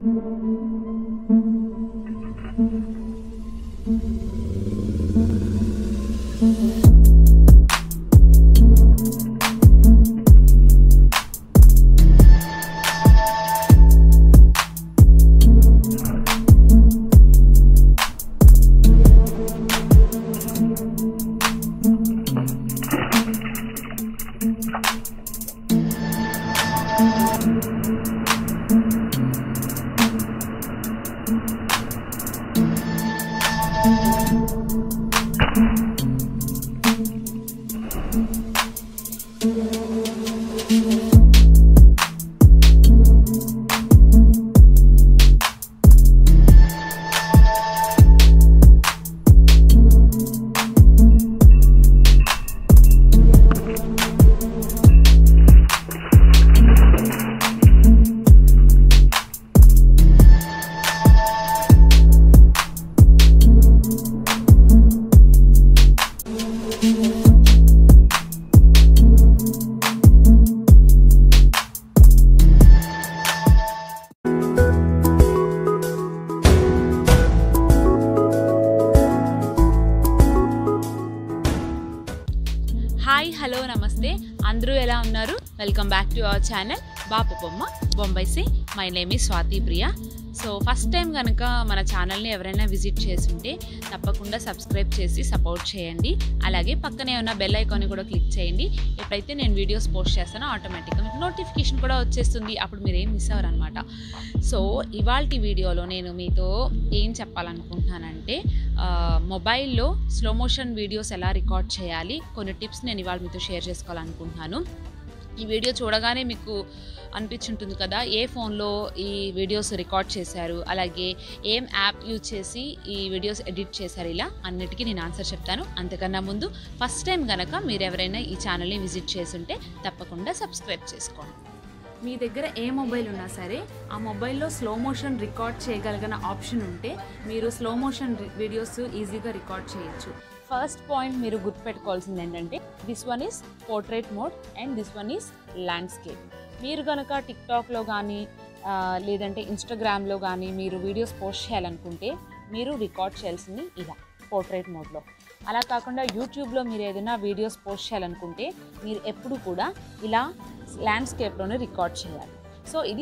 Hi hello నమస్తే అందరూ ఎలా ఉన్నారు welcome back to our channel Bapu Bomma Bombay my name is Swathi Priya so first time కనుక మన ఛానల్ని ఎవరైనా విజిట్ చేస్తుంటే తప్పకుండా సబ్స్క్రైబ్ చేసి సపోర్ట్ చేయండి అలాగే పక్కనే ఉన్న బెల్ ఐకాన్ని కూడా క్లిక్ చేయండి ఎప్పుడైతే నేను వీడియోస్ పోస్ట్ చేస్తానో ఆటోమేటిక్గా మీకు నోటిఫికేషన్ కూడా వచ్చేస్తుంది అప్పుడు మీరు ఏం మిస్ అవ్వరు అనమాట సో ఇవాల్టి వీడియోలో నేను మీతో ఏం చెప్పాలనుకుంటున్నానంటే మొబైల్లో స్లో మోషన్ వీడియోస్ ఎలా రికార్డ్ చేయాలి కొన్ని టిప్స్ నేను ఇవాళ మీతో షేర్ చేసుకోవాలనుకుంటున్నాను ఈ వీడియో చూడగానే మీకు అనిపించుంటుంది కదా ఏ ఫోన్లో ఈ వీడియోస్ రికార్డ్ చేశారు అలాగే ఏం యాప్ యూజ్ చేసి ఈ వీడియోస్ ఎడిట్ చేశారు ఇలా అన్నిటికీ నేను ఆన్సర్ చెప్తాను అంతకన్నా ముందు ఫస్ట్ టైం కనుక మీరు ఎవరైనా ఈ ఛానల్ని విజిట్ చేసుంటే తప్పకుండా సబ్స్క్రైబ్ చేసుకోండి మీ దగ్గర ఏ మొబైల్ ఉన్నా సరే ఆ మొబైల్లో స్లో మోషన్ రికార్డ్ చేయగలిగిన ఆప్షన్ ఉంటే మీరు స్లో మోషన్ వీడియోస్ ఈజీగా రికార్డ్ చేయొచ్చు ఫస్ట్ పాయింట్ మీరు గుర్తుపెట్టుకోవాల్సింది ఏంటంటే this one is portrait mode and this one is landscape మీరు కనుక టిక్టాక్లో కానీ లేదంటే ఇన్స్టాగ్రామ్లో కానీ మీరు వీడియోస్ పోస్ట్ చేయాలనుకుంటే మీరు రికార్డ్ చేయాల్సింది ఇలా పోర్ట్రేట్ మోడ్లో అలా కాకుండా యూట్యూబ్లో మీరు ఏదైనా వీడియోస్ పోస్ట్ చేయాలనుకుంటే మీరు ఎప్పుడు కూడా ఇలా ల్యాండ్స్కేప్లోనే రికార్డ్ చేయాలి సో ఇది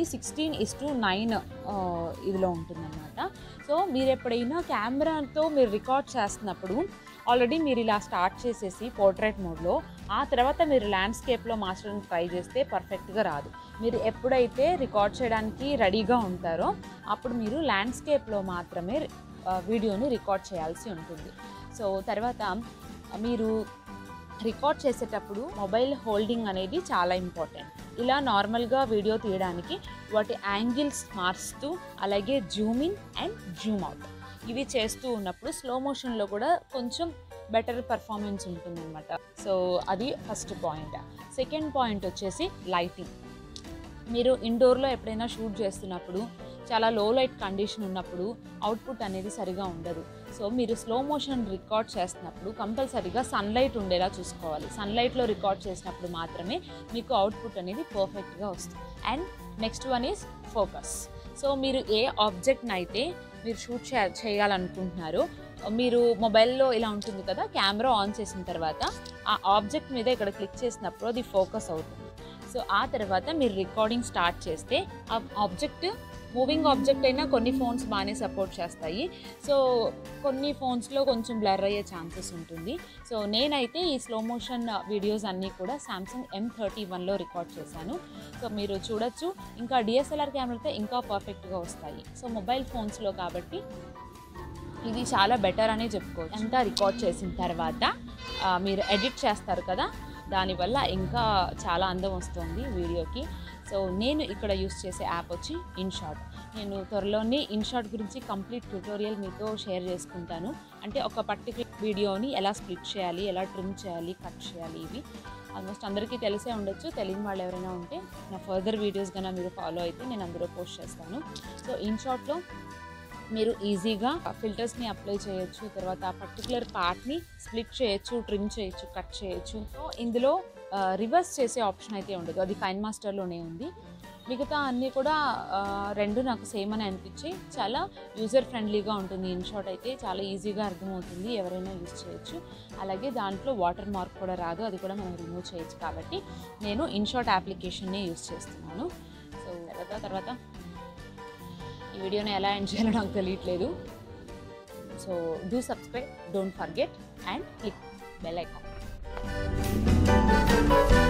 16:9 ఇదిలో ఉంటుందన్నమాట సో మీరు ఎప్పుడైనా కెమెరాతో మీరు రికార్డ్ చేస్తున్నప్పుడు ఆల్రెడీ మీరు ఇలా స్టార్ట్ చేసేసి పోర్ట్రేట్ మోడ్లో ఆ తర్వాత మీరు ల్యాండ్స్కేప్లో మార్చడానికి ట్రై చేస్తే పర్ఫెక్ట్గా రాదు మీరు ఎప్పుడైతే రికార్డ్ చేయడానికి రెడీగా ఉంటారో అప్పుడు మీరు ల్యాండ్స్కేప్లో మాత్రమే వీడియోని రికార్డ్ చేయాల్సి ఉంటుంది సో తర్వాత మీరు రికార్డ్ చేసేటప్పుడు మొబైల్ హోల్డింగ్ అనేది చాలా ఇంపార్టెంట్ ఇలా నార్మల్గా వీడియో తీయడానికి వాటి యాంగిల్స్ మారుస్తూ అలాగే zoom in and zoom out ఇవి చేస్తూ ఉన్నప్పుడు స్లో మోషన్లో కూడా కొంచెం బెటర్ పర్ఫార్మెన్స్ ఉంటుందన్నమాట సో అది ఫస్ట్ పాయింట్ సెకండ్ పాయింట్ వచ్చేసి లైటింగ్ మీరు ఇండోర్లో ఎప్పుడైనా షూట్ చేస్తున్నప్పుడు చాలా లో లైట్ కండిషన్ ఉన్నప్పుడు అవుట్పుట్ అనేది సరిగా ఉండదు సో మీరు స్లో మోషన్ రికార్డ్ చేస్తున్నప్పుడు కంపల్సరీగా సన్లైట్ ఉండేలా చూసుకోవాలి సన్లైట్లో రికార్డ్ చేసినప్పుడు మాత్రమే మీకు అవుట్పుట్ అనేది పర్ఫెక్ట్గా వస్తుంది and next one is focus so మీరు ఏ ఆబ్జెక్ట్ని అయితే మీరు షూట్ చేయాలనుకుంటున్నారో మీరు మొబైల్లో ఇలా ఉంటుంది కదా కెమెరా ఆన్ చేసిన తర్వాత ఆ ఆబ్జెక్ట్ మీద ఇక్కడ క్లిక్ చేసినప్పుడు అది ఫోకస్ అవుతుంది సో ఆ తర్వాత మీరు రికార్డింగ్ స్టార్ట్ చేస్తే ఆ ఆబ్జెక్ట్ మూవింగ్ ఆబ్జెక్ట్ అయినా కొన్ని ఫోన్స్ బాగానే సపోర్ట్ చేస్తాయి సో కొన్ని ఫోన్స్లో కొంచెం బ్లర్ అయ్యే ఛాన్సెస్ ఉంటుంది సో నేనైతే ఈ స్లో మోషన్ వీడియోస్ అన్నీ కూడా సామ్సంగ్ M31లో రికార్డ్ చేశాను సో మీరు చూడొచ్చు ఇంకా DSLR కెమెరాతో ఇంకా పర్ఫెక్ట్గా వస్తాయి సో మొబైల్ ఫోన్స్లో కాబట్టి ఇది చాలా బెటర్ అనే చెప్పుకోవచ్చు అంతా రికార్డ్ చేసిన తర్వాత మీరు ఎడిట్ చేస్తారు కదా దానివల్ల ఇంకా చాలా అందం వస్తుంది వీడియోకి సో నేను ఇక్కడ యూస్ చేసే యాప్ వచ్చి ఇన్షాట్ నేను త్వరలోనే ఇన్షాట్ గురించి కంప్లీట్ ట్యూటోరియల్ మీతో షేర్ చేసుకుంటాను అంటే ఒక పర్టికులర్ వీడియోని ఎలా స్ప్లిట్ చేయాలి ఎలా ట్రిమ్ చేయాలి కట్ చేయాలి ఇవి ఆల్మోస్ట్ అందరికీ తెలిసే ఉండొచ్చు తెలియని వాళ్ళు ఎవరైనా ఉంటే నా ఫర్దర్ వీడియోస్ కన్నా మీరు ఫాలో అయితే నేను అందులో పోస్ట్ చేస్తాను సో ఇన్షాట్లో మీరు ఈజీగా ఫిల్టర్స్ని అప్లై చేయొచ్చు తర్వాత ఆ పర్టికులర్ పార్ట్ని స్ప్లిట్ చేయొచ్చు ట్రిమ్ చేయొచ్చు కట్ చేయొచ్చు సో ఇందులో రివర్స్ చేసే ఆప్షన్ అయితే ఉండదు అది కైన్ మాస్టర్లోనే ఉంది మిగతా అన్నీ కూడా రెండు నాకు సేమ్ అని అనిపించి చాలా యూజర్ ఫ్రెండ్లీగా ఉంటుంది. ఇన్షాట్ అయితే చాలా ఈజీగా అర్థమవుతుంది, ఎవరైనా యూజ్ చేయొచ్చు. అలాగే దాంట్లో వాటర్ మార్క్ కూడా రాదు, అది కూడా మనం రిమూవ్ చేయొచ్చు. కాబట్టి నేను ఇన్షాట్ అప్లికేషన్నే యూజ్ చేస్తున్నాను. సో తర్వాత ఈ వీడియోని ఎలా ఎండ్ చేయాలో నాకు తెలియట్లేదు. So do subscribe, don't forget and click bell icon.